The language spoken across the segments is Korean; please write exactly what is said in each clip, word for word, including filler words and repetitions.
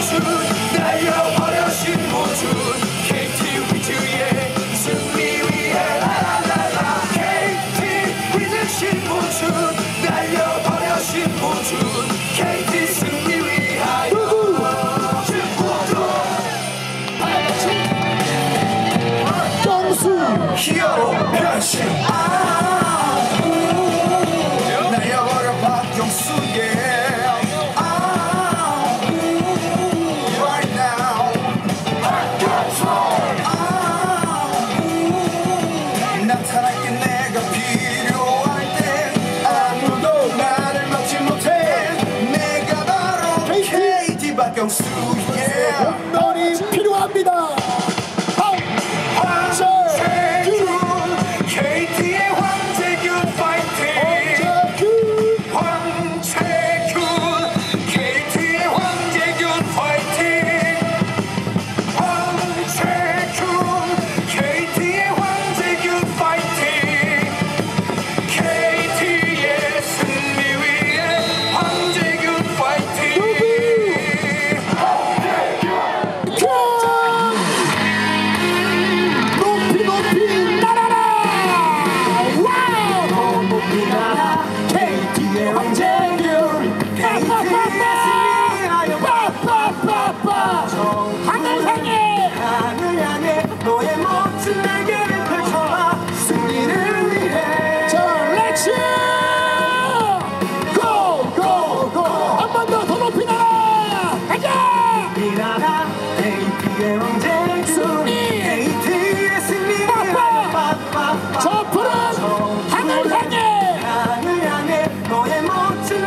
신보준 날려버려 신보준 케이티 위즈의 승리 위해 라라라라 케이티 위즈 신보준 날려버려 신보준 케이티 승리 위하여 히어로 변신 아 날려버려 박경수 yeah 아 right now 아 나타날게 내가 필요할 때 아무도 나를 막지 못해 내가 바로 케이티 박경수 yeah 홈런이 필요합니다. 케이티의 황재균 파이팅 황재균 케이티의 황재균 파이팅 황재균 케이티의 황재균 파이팅 케이티의 승리 위해 황재균 파이팅 높이 높이 케이티의 황재균 케이티의 승리하여 빠빠빠빠 하늘 향해 하늘 향해 너의 멋진 날개를 펼쳐라 승리를 위해 자 렛츠 고고고 한 번 더 더 높이 날아 가자 이 나라 케이티의 황재균 승리 케이티의 승리하여 빠빠빠 저 푸른 하늘 향해 하늘 향해 너의 멋진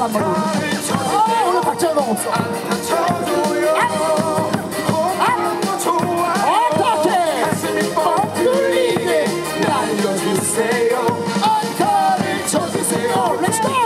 한번 아 오늘 박자가 너무 없어. 어떻게 가슴이 뻥 뚫리게 날려주세요. 안타를 쳐주세요. Let's go.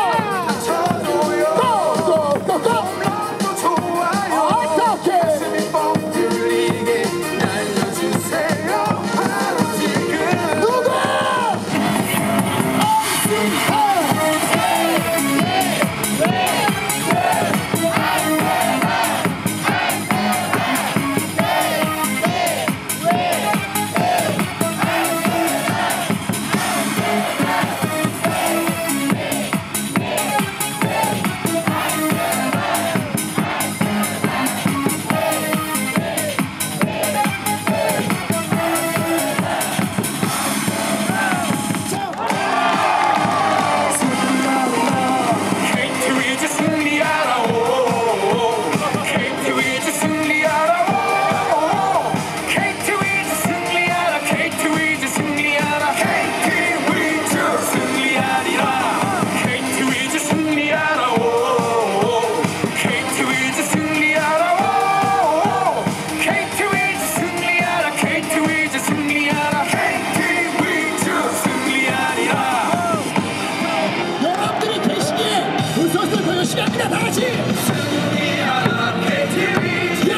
시간입니다. 다 같이 승리하라 케이티비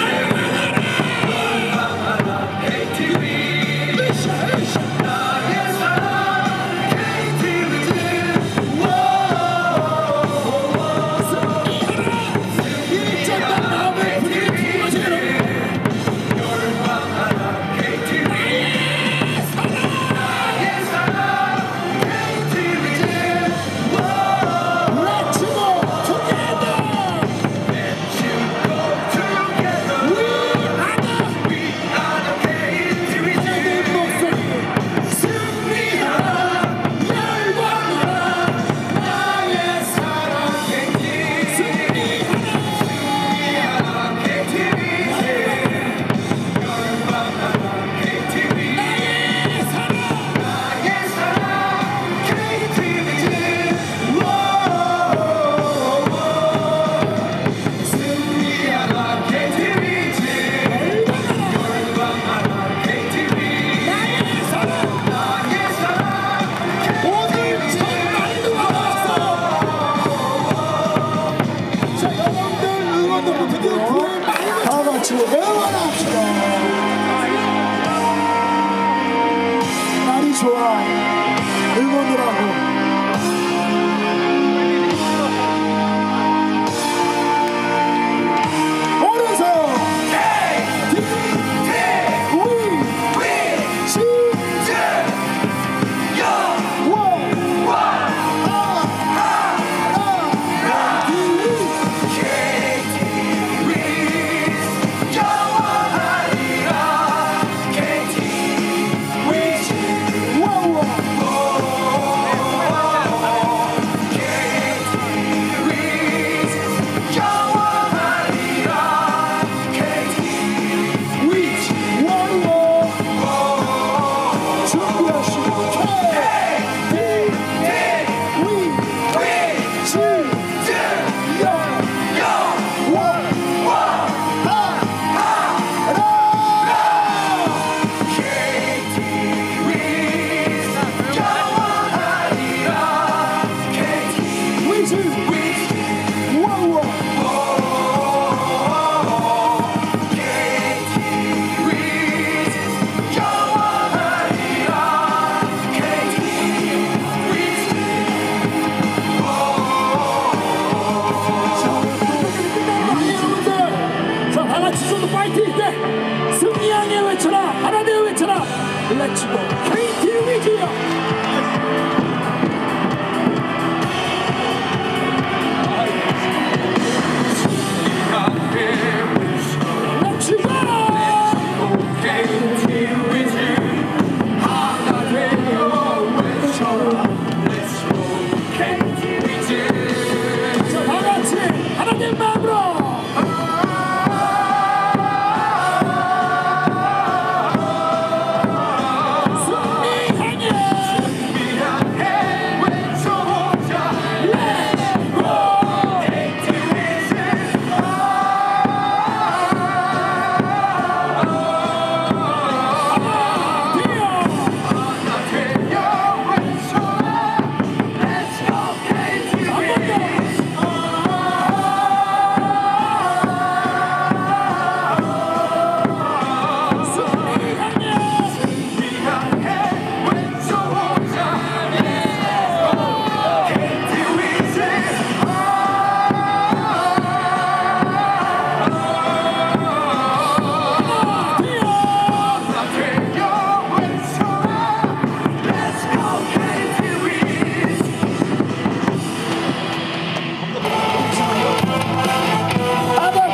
열망하라 케이티비 으쌰 으쌰 나의 사랑 케이티비 승리하라 일정한 마음을 부리는 것이 열망하라 케이티비 나의 사랑 케이티비 외치고 together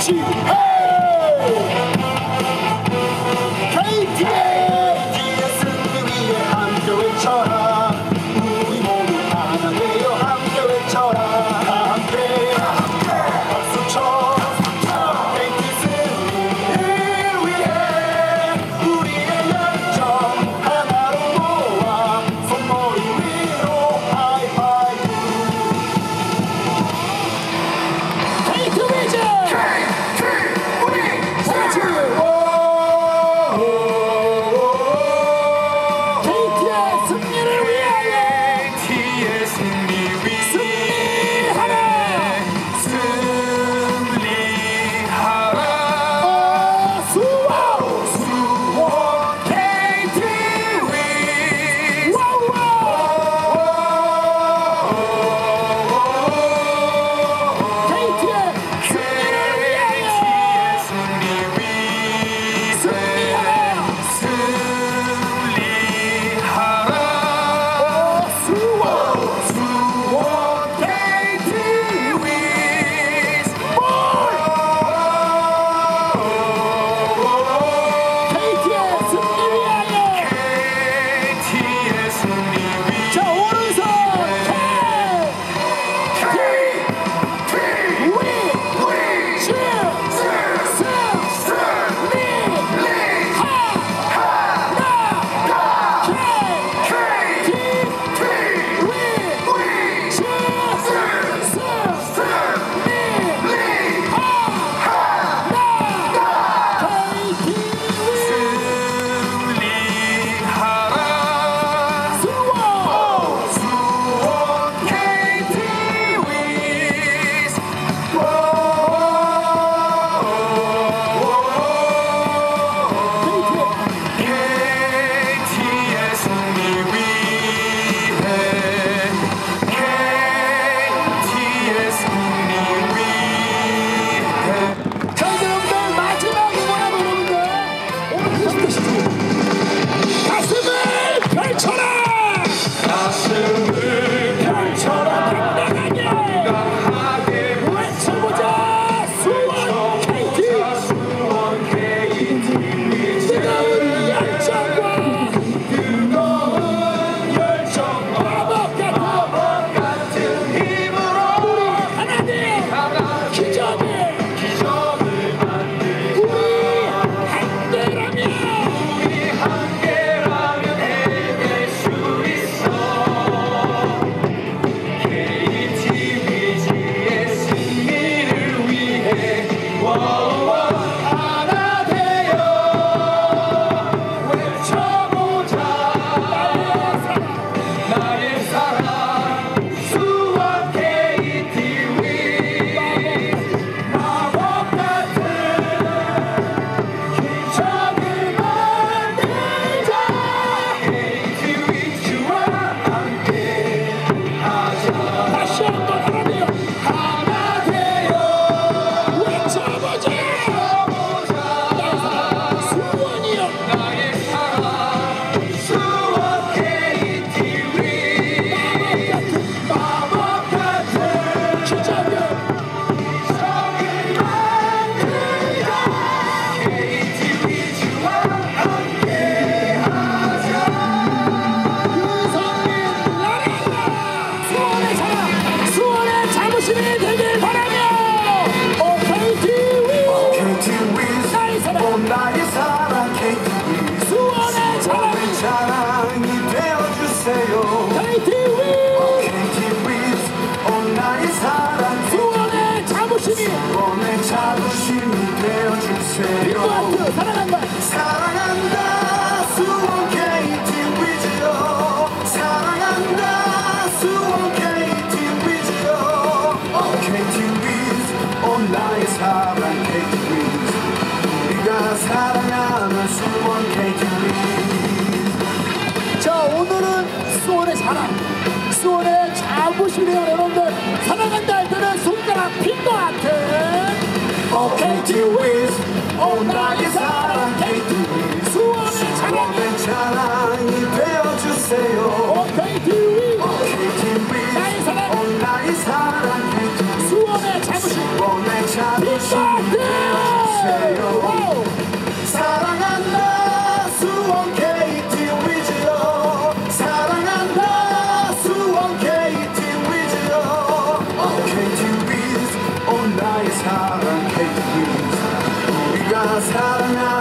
같이 케이티의 승리 위에 함께 외쳐라. 우리 모두 하나 되어 함께 외쳐라. 함께 박수 쳐 케이티 승리를 위해 우리의 열정 하나로 모아 손머리 위로 하이파이브. 케이티 위즈 사랑한다 사랑한다 수원 케이티 위즈요 사랑한다 수원 케이티 위즈요 케이티 위즈 온 나의 사랑 케이티 위즈 우리가 사랑하는 수원 케이티 위즈. 자 오늘은 수원의 사랑 수원의 자부심이에요. 여러분들 사랑한다 할 때는 손가락 핀것 같아. 케이티 위즈 오 나의 사랑 케이티 위즈 수원의 사랑의 자랑이 되어주세요. 케이티 위즈 케이티 위즈 나의 사랑 오 나의 사랑 케이티 위즈 수원의 자부심 수원의 자부심 핑거한테 사랑한다 수원 케이티 위즈요 사랑한다 수원 케이티 위즈요 케이티 위즈 오 나의 사랑 케이티 위즈 우리가 사랑하는